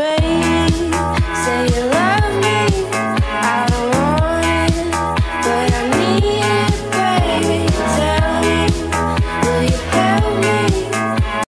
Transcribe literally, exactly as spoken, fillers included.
baby. Say you love me, I don't want it, but I need it, baby. Tell